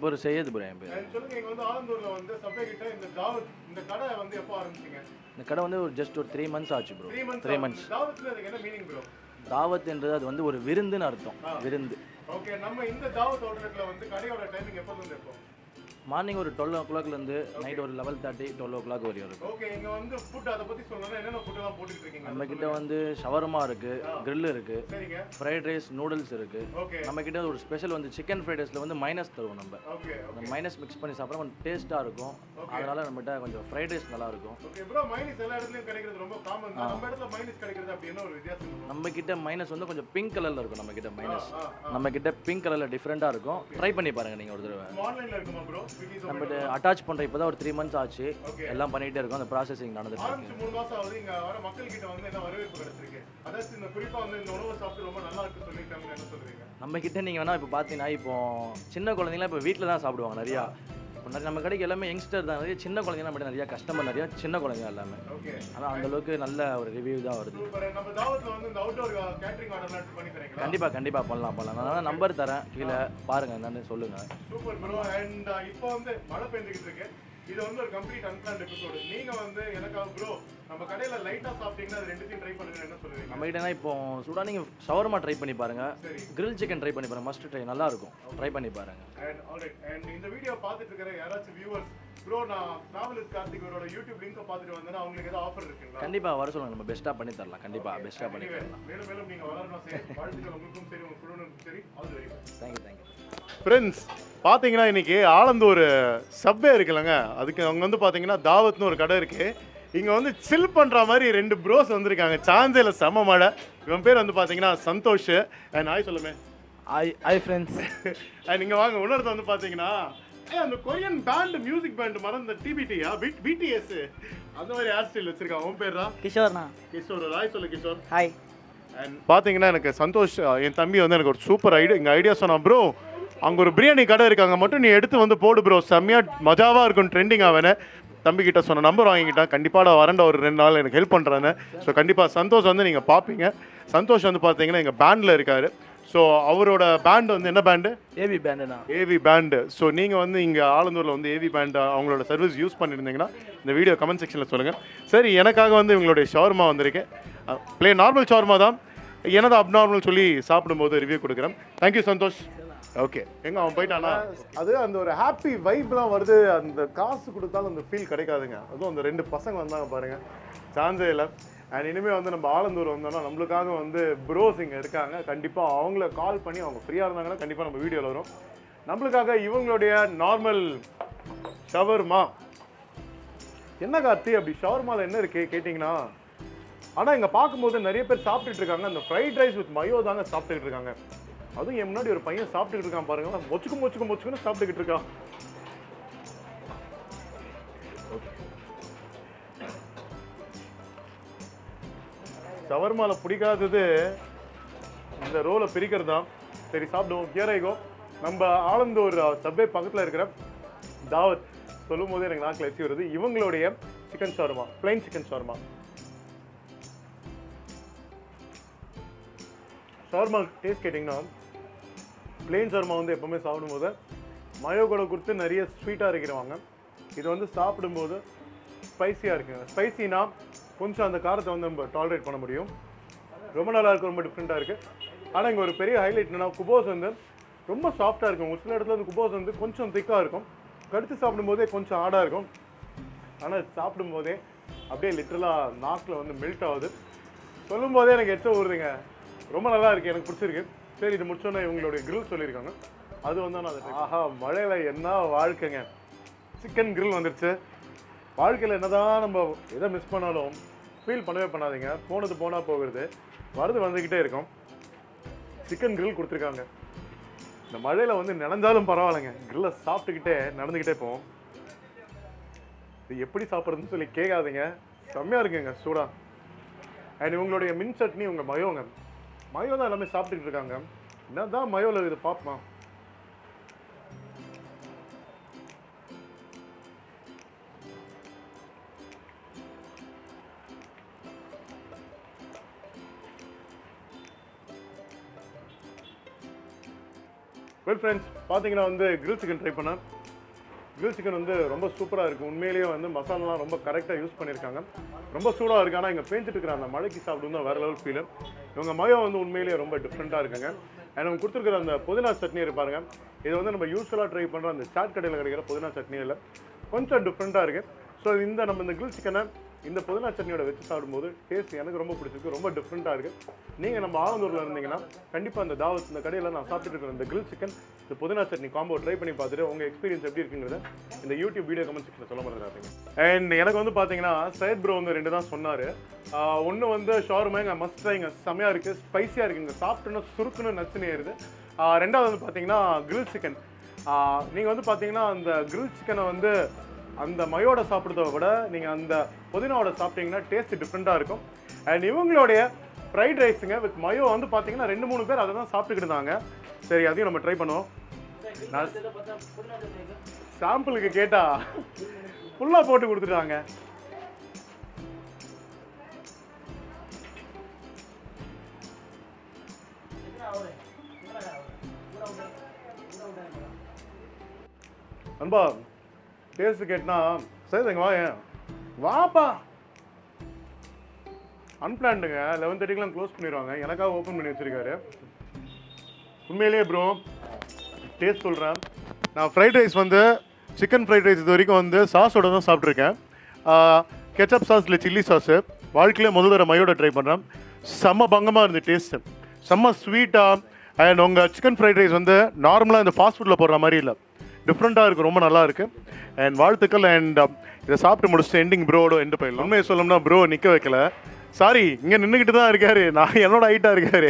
பேர் செய்யது ப்ரோ என் பேர். சொல்லுங்க, இங்க வந்து ஆலந்தூர்ல வந்து சப்வே கிட்ட இந்த கடை வந்து எப்போ ஆரம்பிச்சீங்க? இந்த கடை வந்து ஜஸ்ட் ஒரு 3 months ஆச்சு ப்ரோ. 3 months. தாவத்ல அதுக்கு என்ன மீனிங் ப்ரோ? தாவத்ன்றது அது வந்து ஒரு விருந்துன்னு அர்த்தம். விருந்து. ஓகே, நம்ம இந்த தாவத் அவுட்லெட்ல வந்து கடையோட டைமிங் எப்போ இருந்து எப்போ? மார்னிங் ஒரு 12 o'clockலேருந்து நைட் ஒரு 11:30 12 o'clock வரையும் இருக்கும். ஓகே, இங்க வந்து ஃபுட் அதை பத்தி சொல்லணும்னா என்னென்ன ஃபுட் எல்லாம் போட்டுட்டு இருக்கீங்க? நம்ம கிட்ட வந்து ஷவர்மா இருக்கு, கிரில் இருக்கு, சரிங்க, ஃப்ரைட் ரைஸ் நூடுல்ஸ் இருக்கு. ஓகே, நம்ம கிட்ட ஒரு ஸ்பெஷல் வந்து சிக்கன் ஃப்ரைட் ரைஸ்ல வந்து மைனஸ் தருவோம் நம்ம. ஓகே, அந்த மைனஸ் மிக்ஸ் பண்ணி சாப்பிட்டா கொஞ்சம் டேஸ்டா இருக்கும். அதனால நம்மகிட்ட கொஞ்சம் ஃப்ரைட் ரைஸ் நல்லா இருக்கும். ஓகே ப்ரோ, மைனஸ் எல்லா இடத்துலயும் கிடைக்கிறது ரொம்ப காமன் தான். நம்ம இடத்துல மைனஸ் கிடைக்கிறது அப்படி என்ன ஒரு வித்தியாசம்? நம்ம கிட்ட மைனஸ் வந்து கொஞ்சம் பிங்க் கலர்ல இருக்கும். நம்ம கிட்ட மைனஸ் நம்ம கிட்ட பிங்க் கலர்ல டிஃபரெண்டா இருக்கும். ட்ரை பண்ணி பாருங்க நீங்க ஒரு தடவை. ஆன்லைன்ல இருக்குமா ப்ரோ? நம்ம அட்டாச் பண்ற இப்போதான் ஒரு 3 months ஆச்சு. எல்லாம் பண்ணிட்டே இருக்கோம். அந்த ப்ராசஸிங் நடந்துட்டு இருக்கு. 3 மாசம் ஆகுது. இங்க வர மக்கள் கிட்ட வந்து என்ன வரவேற்பு கிடைச்சிருக்கு? அதாவது இந்த குறிப்பா வந்து இந்த உணவு சாப்பிட்டு ரொம்ப நல்லா இருக்கு சொல்லிட்டாங்க. என்ன சொல்றீங்க? நம்ம கிட்ட நீங்க வேணா இப்போ பாத்தீங்கன்னா இப்போ சின்ன குழந்தைங்களா இப்போ வீட்டில் தான் சாப்பிடுவாங்க நிறையா. இப்போ நம்ம கடைக்கு எல்லாமே யங்ஸ்டர் தான். நிறைய சின்ன குழந்தைங்க நம்ம நிறைய கஸ்டமர் நிறைய சின்ன குழந்தைங்க எல்லாமே. ஆனால் அந்த அளவுக்கு நல்ல ஒரு ரிவ்யூ தான் வருது. நம்ம தாவத்ல வந்து இந்த அவுட்டோர் கேட்டரிங் ஆர்டர்லாம் பண்ணி தரீங்களா? கண்டிப்பா பண்ணலாம். நான் நம்பர் தரேன், கீழே பாருங்க என்னன்னு சொல்லுங்க. Super bro. அண்ட் இப்போ வந்து மழை பெஞ்சிட்டு இருக்கு. இது வந்து ஒரு கம்ப்ளீட் அன்பிளான்ட் எபிசோட். நீங்க வந்து எனக்காக ப்ரோ நம்ம கடையில லைட்டா சாப்பிட்டீங்கன்னா அது ரெண்டுத்தையும் ட்ரை பண்ணுங்க. என்ன சொல்லுவீங்க? நம்ம கிட்ட இப்போ சூடா நீங்க ஷவர்மா ட்ரை பண்ணி பாருங்க, கிரில் சிக்கன் ட்ரை பண்ணி பாருங்க. மஸ்ட் ட்ரை, நல்லா இருக்கும். ட்ரை பண்ணி பாருங்க. அண்ட் ஆல்ரைட், அண்ட் இந்த வீடியோ பார்த்துட்டு இருக்கிற யாராச்சும் வியூவர்ஸ் ப்ரோ நான் டிராவல் வித் கார்த்திகோட யூடியூப் லிங்கை பார்த்துட்டு வந்தேன்னா அவங்களுக்கு ஏதாவது ஆஃபர் இருக்குங்களா? கண்டிப்பா வர சொல்லுங்க, நம்ம பெஸ்ட்டா பண்ணி தரலாம். கண்டிப்பா பெஸ்ட்டா பண்ணி தரலாம். மேலும் மேலும் நீங்க வளரணும். சரி, வாழ்த்துக்கள் உங்களுக்கும் சரி, உங்க குழுவுக்கும் சரி. All the very best. Thank you. Friends, பார்த்தீங்கன்னா இன்றைக்கி ஆலந்தூர் சப்வே இருக்குல்லங்க, அதுக்கு அவங்க வந்து பார்த்தீங்கன்னா தாவத்னு ஒரு கடை இருக்குது. இங்கே வந்து சில் பண்ணுற மாதிரி 2 ப்ரோஸ் வந்திருக்காங்க. சான்சேல செம்ம மழை. இவன் பேர் வந்து பார்த்தீங்கன்னா சந்தோஷ். அண்ட் ஹாய் சொல்லுமே. Hi friends. அண்ட் இங்கே வாங்க. இன்னொருத்த வந்து பார்த்தீங்கன்னா அந்த கொரியன் பேண்ட் மியூசிக் பேண்ட் மறந்த டிபிடியா பிடிஎஸ் அந்த மாதிரி ஹேர் ஸ்டைல் வச்சிருக்கான். உன் பேர் தான் கிஷோர்ண்ணா. கிஷோர். ஹாய் சொல்லு கிஷோர். ஹாய். அண்ட் பார்த்தீங்கன்னா எனக்கு சந்தோஷ் என் தம்பி வந்து எனக்கு ஒரு சூப்பர் ஐடியா சொன்னான். ப்ரோ அங்கே ஒரு பிரியாணி கடை இருக்காங்க, மட்டும் நீ எடுத்து வந்து போடு ப்ரோ, செம்மையாக மஜாவாக இருக்கும், ட்ரெண்டிங் ஆவேன்னு தம்பிக்கிட்ட சொன்ன. நம்பர் வாங்கிக்கிட்டான். கண்டிப்பாக நான் வரேன்டா ஒரு 2 நாள் எனக்கு ஹெல்ப் பண்ணுறேன்னு. ஸோ கண்டிப்பாக சந்தோஷ் வந்து நீங்கள் பார்ப்பீங்க. சந்தோஷ் வந்து பார்த்தீங்கன்னா எங்கள் பேண்டில் இருக்கார். ஸோ அவரோட பேண்ட் வந்து என்ன பேண்டு? ஏவி பேண்டுண்ணா. AV band. ஸோ நீங்கள் வந்து இங்கே ஆலந்தூரில் வந்து ஏவி பேண்டு அவங்களோட சர்வீஸ் யூஸ் பண்ணியிருந்தீங்கன்னா இந்த வீடியோ கமெண்ட் செக்ஷனில் சொல்லுங்கள். சரி, எனக்காக வந்து இவங்களுடைய ஷவர்மா வந்திருக்கு. நார்மல் ஷவர்மா தான், என்னதான் அப்நார்மல் சொல்லி சாப்பிடும்போது ரிவ்யூ கொடுக்குறேன். தேங்க்யூ சந்தோஷ். ஓகே, எங்க அவன் போயிட்டானா? அது அந்த ஒரு ஹாப்பி வைப்லாம் வருது. அந்த காசு கொடுத்தாலும் அந்த ஃபீல் கிடைக்காதுங்க. அதுவும் அந்த 2 பசங்க வந்தாங்க பாருங்க, சான்ஸே இல்லை. அண்ட் இனிமேல் வந்து நம்ம ஆலந்தூர் வந்தோம்னா நம்மளுக்காக வந்து ப்ரோஸ் இங்கே இருக்காங்க. கண்டிப்பாக அவங்கள கால் பண்ணி அவங்க ஃப்ரீயாக இருந்தாங்கன்னா கண்டிப்பாக நம்ம வீடியோவில் வரும். நம்மளுக்காக இவங்களுடைய நார்மல் ஷவர்மா என்ன கார்த்தி அப்படி ஷவர்மாவில் என்ன இருக்குது கேட்டிங்கன்னா, ஆனால் இங்கே பார்க்கும்போது நிறைய பேர் சாப்பிட்டுட்டு இருக்காங்க. அந்த ஃப்ரைட் ரைஸ் வித் மயோ தாங்க சாப்பிட்டுக்கிட்டு இருக்காங்க. அதுவும் என் முன்னாடி ஒரு பையன் சாப்பிட்டுக்கிட்டு இருக்கான் பாருங்க, மொச்சுக்குன்னு சாப்பிட்டுக்கிட்டு இருக்கான். ஷவர்மாவில் பிடிக்காதது இந்த ரோலை பிரிக்கிறது தான். சரி சாப்பிடுவோம். கியரைகோ நம்ம ஆலந்தூர் சப்வே பக்கத்தில் இருக்கிற தாவத் சொல்லும் போது எனக்கு நாக்கில் எச்சி வருது. இவங்களுடைய chicken shawarma, plain chicken shawarma. Shawarma taste கேட்டிங்கன்னா பிளெயின் ஷவர்மா வந்து எப்போவுமே சாப்பிடும்போது மயோ கூட கொடுத்து நிறைய ஸ்வீட்டாக இருக்கிறவாங்க. இது வந்து சாப்பிடும்போது ஸ்பைசியாக இருக்குங்க. ஸ்பைசினா கொஞ்சம் அந்த காரத்தை வந்து நம்ம டாலரேட் பண்ண முடியும். ரொம்ப நல்லா இருக்கும், ரொம்ப டிஃப்ரெண்ட்டாக இருக்குது. ஆனால் இங்கே ஒரு பெரிய ஹைலைட் என்னன்னா, குபோஸ் வந்து ரொம்ப சாஃப்டாக இருக்கும். ஒரு சில இடத்துல வந்து குபோஸ் வந்து கொஞ்சம் திக்காக இருக்கும், கடித்து சாப்பிடும்போதே கொஞ்சம் ஆடாக இருக்கும். ஆனால் சாப்பிடும்போதே அப்படியே லிட்டரலாக நாக்கில் வந்து மெல்ட் ஆகுது. சொல்லும் போதே எனக்கு எச்ச ஊறுதுங்க. ரொம்ப நல்லா இருக்குது, எனக்கு பிடிச்சிருக்கு. சரி, இது முடிச்சோன்னா இவங்களுடைய கிரில் சொல்லியிருக்காங்க, அது வந்து நான் ஆஹா மழையில் என்ன வாழ்க்கைங்க. சிக்கன் கிரில் வந்துருச்சு. வாழ்க்கையில் என்ன தான் நம்ம எதை மிஸ் பண்ணாலும் ஃபீல் பண்ணவே பண்ணாதீங்க. போனது போனால் போகிறது, வரது வந்துக்கிட்டே இருக்கும். சிக்கன் கிரில் கொடுத்துருக்காங்க. இந்த மழையில் வந்து நினைஞ்சாலும் பரவாயில்லைங்க, கிரில்லை சாப்பிட்டுக்கிட்டே நடந்துக்கிட்டே போவோம். இது எப்படி சாப்பிட்றதுன்னு சொல்லி கேட்காதீங்க, செம்மையாக இருக்குங்க சூடாக. அண்ட் இவங்களுடைய மின் சட்னி உங்கள் மயோங்க, மயோ தான் எல்லாமே சாப்பிட்டுக்கிட்டு இருக்காங்க. என்ன தான் மயோவில் இது பார்ப்போம். வெல் ஃப்ரெண்ட்ஸ், பார்த்தீங்கன்னா வந்து கிரில் சிக்கன் ட்ரை பண்ணேன். கிரில் சிக்கன் வந்து ரொம்ப சூப்பராக இருக்குது. உண்மையிலேயே வந்து மசாலாலாம் ரொம்ப கரெக்டாக யூஸ் பண்ணியிருக்காங்க. ரொம்ப சூடாக இருக்குது. ஆனால் இங்கே பேஞ்சிட்டு இருக்கிற அந்த மழைக்கு சாப்பிடும் தான் வேறு லெவல் ஃபீலு. இவங்க மயோ வந்து உண்மையிலேயே ரொம்ப டிஃப்ரெண்ட்டாக இருக்குங்க. அண்ட் அவங்க கொடுத்துருக்குற அந்த புதினா சட்னி இருப்பாருங்க, இது வந்து நம்ம யூஸ்வலாக ட்ரை பண்ணுற அந்த சாட் கடையில் கிடைக்கிற புதினா சட்னி இல்லை, கொஞ்சம் டிஃப்ரெண்ட்டாக இருக்குது. ஸோ நம்ம இந்த கிரில் சிக்கனை இந்த புதினா சட்னியோட வச்சு சாப்பிடும்போது டேஸ்ட் எனக்கு ரொம்ப பிடிச்சிருக்கு. ரொம்ப டிஃப்ரெண்ட்டாக இருக்குது. நீங்கள் நம்ம ஆலந்தூரில் இருந்தீங்கன்னா கண்டிப்பாக அந்த தாவத் இந்த கடையில் நான் சாப்பிட்டு இருக்கிற இந்த கிரில் சிக்கன் இந்த புதினா சட்னி காம்போ ட்ரை பண்ணி பார்த்துட்டு உங்கள் எக்ஸ்பீரியன்ஸ் எப்படி இருக்குங்கிறத இந்த யூடியூப் வீடியோ கமெண்ட் செக்ஷனில் சொல்ல மறந்துடாதீங்க. அண்ட் எனக்கு வந்து பார்த்தீங்கன்னா சையத் ப்ரோ வந்து 2 தான் சொன்னார். ஒன்று வந்து ஷவர்மா இங்கே மஸ்ட் ட்ரைங்க, செம்மையாக இருக்குது, ஸ்பைஸியாக இருக்குங்க, சாப்பிட்டோன்னா சுருக்குன்னு நச்சுன்னு ஏறுது. ரெண்டாவது வந்து பார்த்தீங்கன்னா கிரில் சிக்கன். நீங்கள் வந்து பார்த்தீங்கன்னா அந்த கிரில் சிக்கனை வந்து அந்த மயோட சாப்பிட்றத விட நீங்கள் அந்த புதினாவோட சாப்பிட்டீங்கன்னா டேஸ்ட் டிஃப்ரெண்ட்டாக இருக்கும். அண்ட் இவங்களுடைய ஃப்ரைட் ரைஸுங்க வித் மயோ வந்து பார்த்தீங்கன்னா 2-3 பேர் அதை தான் சாப்பிட்டுக்கிட்டு இருந்தாங்க. சரி, அதையும் நம்ம ட்ரை பண்ணுவோம். நான் சாம்பிளுக்கு கேட்டா ஃபுல்லாக போட்டு கொடுத்துட்டாங்க. அன்பா டேஸ்ட் கேட்டனா சரி எங்க வாப்பா. அன்பிளான்டுங்க, 11:30க்குலாம் க்ளோஸ் பண்ணிடுவாங்க, எனக்காக ஓப்பன் பண்ணி வச்சிருக்காரு. உண்மையிலேயே ப்ரோ டேஸ்ட் சொல்கிறேன். நான் ஃப்ரைட் ரைஸ் வந்து சிக்கன் ஃப்ரைட் ரைஸ் இது வரைக்கும் வந்து சாஸோட தான் சாப்பிட்ருக்கேன். கெச்சப் சாஸ் இல்லை சில்லி சாஸு வாழ்க்கையிலே முதல் தடவை மயோட ட்ரை பண்ணுறேன். செம்ம பங்கமாக இருந்து டேஸ்ட்டு, செம்ம ஸ்வீட்டாக. அண்ட் உங்கள் சிக்கன் ஃப்ரைட் ரைஸ் வந்து நார்மலாக இந்த ஃபாஸ்ட் ஃபுட்டில் போடுற மாதிரி இல்லை, டிஃப்ரெண்ட்டாக இருக்குது, ரொம்ப நல்லா இருக்குது. அண்ட் வாழ்த்துக்கள். அண்ட் இதை சாப்பிட்டு முடிச்சுட்டு எண்டிங் ப்ரோவோட எண்டு போயிடலாம். உண்மையை சொல்லணும்னா ப்ரோ நிற்க வைக்கல, சாரி இங்கே நின்றுக்கிட்டு தான் இருக்கார், நான் என்னோட ஹைட்டாக இருக்கார்.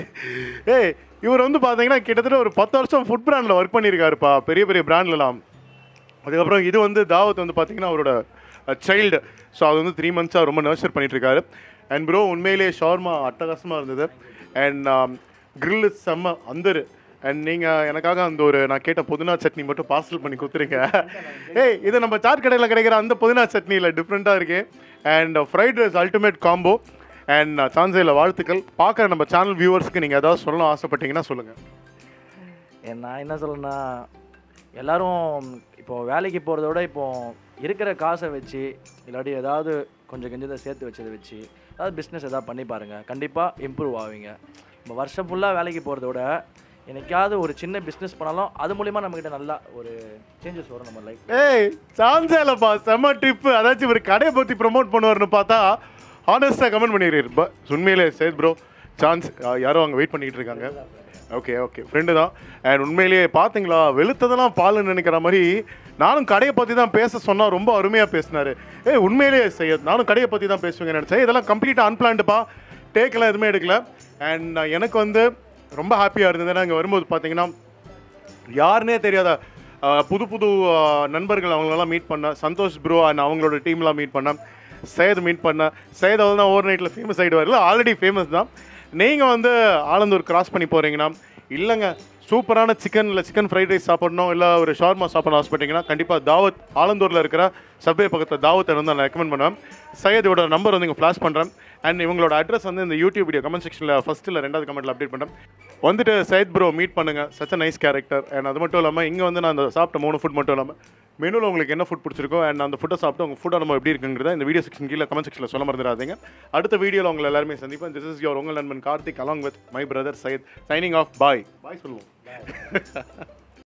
இவர் வந்து பார்த்தீங்கன்னா கிட்டத்தட்ட ஒரு 10 வருஷம் ஃபுட் பிராண்டில் ஒர்க் பண்ணியிருக்காருப்பா, பெரிய பெரிய பிராண்ட்லலாம். அதுக்கப்புறம் இது வந்து தாவத் வந்து பார்த்தீங்கன்னா அவரோட சைல்டு, ஸோ அது வந்து 3 மந்த்ஸாக ரொம்ப நர்ச்சர் பண்ணிகிட்ருக்காரு. அண்ட் ப்ரோ உண்மையிலேயே ஷவர்மா அட்டகாசமாக இருந்தது. அண்ட் கிரில்லு செம்ம அந்தரு. அண்ட் நீங்கள் எனக்காக அந்த ஒரு நான் கேட்ட புதினா சட்னி மட்டும் பார்சல் பண்ணி கொடுத்துருங்க. இது நம்ம சாட் கடையில் கிடைக்கிற அந்த புதினா சட்னியில் டிஃப்ரெண்ட்டாக இருக்குது. And fried rice ultimate combo. And சான்சையில் வாழ்த்துக்கள். பார்க்குற நம்ம சேனல் வியூவர்ஸ்க்கு நீங்கள் ஏதாவது சொல்லணும் ஆசைப்பட்டீங்கன்னா சொல்லுங்கள். நான் என்ன சொல்லணும்னா, எல்லோரும் இப்போது வேலைக்கு போகிறத விட இப்போது இருக்கிற காசை வச்சு இல்லாட்டி ஏதாவது கொஞ்சம் கொஞ்சத்தை சேர்த்து வச்சதை வச்சு ஏதாவது பிஸ்னஸ் எதாவது பண்ணி பாருங்கள், கண்டிப்பாக இம்ப்ரூவ் ஆவீங்க. நம்ம வருஷம் ஃபுல்லாக வேலைக்கு போகிறத விட என்னைக்காவது ஒரு சின்ன பிஸ்னஸ் பண்ணாலும் அது மூலிமா நம்மக்கிட்ட நல்லா ஒரு சேஞ்சஸ் வரும் நம்ம லைஃப். சான்ஸே இல்லைப்பா, செம்ம ட்ரிப்பு. அதாச்சும் ஒரு கடையை பற்றி ப்ரொமோட் பண்ணுவார்னு பார்த்தா ஹானஸ்ட்டாக கமெண்ட் பண்ணிடுறீர். உண்மையிலே சேத் ப்ரோ சான்ஸ் யாரோ அங்கே வெயிட் பண்ணிகிட்டு இருக்காங்க. ஓகே ஃப்ரெண்டு தான். அண்ட் உண்மையிலேயே பார்த்தீங்களா வெளுத்ததெல்லாம் பாலுன்னு நினைக்கிற மாதிரி நானும் கடையை பற்றி தான் பேச சொன்னால் ரொம்ப அருமையாக பேசினார். உண்மையிலேயே செய்யத் நானும் கடையை பற்றி தான் பேசுவேங்க நினச்சேன். இதெல்லாம் கம்ப்ளீட்டாக அன்பிளான்டுப்பா, டேக்கெல்லாம் எதுவுமே எடுக்கல. அண்ட் எனக்கு வந்து ரொம்ப ஹாப்பியாக இருந்தது. ஏன்னா இங்கே வரும்போது பார்த்தீங்கன்னா யாருன்னே தெரியாத புது நண்பர்கள் அவங்களெல்லாம் மீட் பண்ணேன். சந்தோஷ் ப்ரோ அண்ட் அவங்களோட டீம்லாம் மீட் பண்ணேன். சையத் மீட் பண்ணேன். சையத் அவள் தான் ஓவர் நைட்டில் ஃபேமஸ் ஆகிடுவார்ல, ஆல்ரெடி ஃபேமஸ் தான். நீங்கள் வந்து ஆலந்தூர் கிராஸ் பண்ணி போகிறீங்கன்னா இல்லைங்க சூப்பரான சிக்கன் இல்லை சிக்கன் ஃப்ரைட் ரைஸ் சாப்பிடணும் இல்லை ஒரு ஷவர்மா சாப்பிடணும் ஆசைப்பட்டீங்கன்னா கண்டிப்பாக தாவத் ஆலந்தூரில் இருக்கிற சப்வே பக்கத்தில் தாவத்தை வந்து நான் ரெக்கமெண்ட் பண்ணுவேன். சையதோட நம்பர் வந்து இங்கே ஃப்ளாஷ் பண்ணுறேன். அண்ட் இவங்களோட அட்ரஸ் வந்து இந்த யூடியூப் வீடியோ கமெண்ட் செக்ஷனில் ஃபஸ்ட்டு இல்லை 2வது கமெண்ட்டில் அப்டேட் பண்ணுறேன். வந்துட்டு சையத் ப்ரோ மீட் பண்ணுங்கள், such a nice character. And அது மட்டும் இல்லாமல் இங்கே வந்து நான் அந்த சாப்பிட்ட 3 ஃபுட் மட்டும் இல்லாமல் மெனுவில் உங்களுக்கு என்ன ஃபுட் பிடிச்சிருக்கோ அண்ட் அந்த ஃபுட்டை சாப்பிட்டு உங்கள் ஃபுட்டை நம்ம எப்படி இருக்குங்கிறத இந்த வீடியோ செக்ஷன் கீழே கமெண்ட் செக்ஷனில் சொல்ல மறந்துடாதீங்க. அடுத்த வீடியோவில் உங்களை எல்லாருமே சந்திப்பேன். திஸ் இஸ் யோர் உங்கள் நண்பன் Karthik along with my brother Syed signing off. Bye சொல்லுவோம்.